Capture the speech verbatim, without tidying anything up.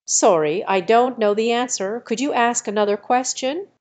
"Sorry, I don't know the answer. Could you ask another question?"